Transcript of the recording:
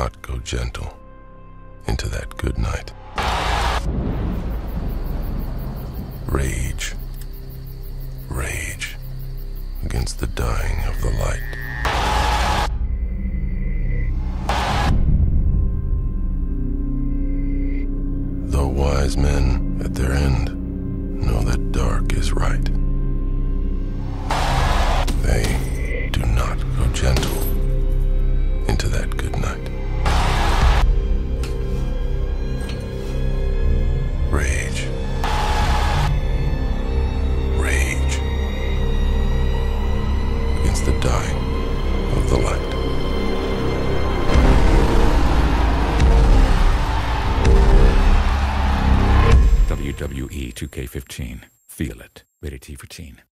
not go gentle into that good night. Rage, rage against the dying of the light. Though wise men at their end know that dark is right, they do not go gentle into that good night. Rage, rage against the dying of the light. WWE 2K15. Feel it. Rated T for teen.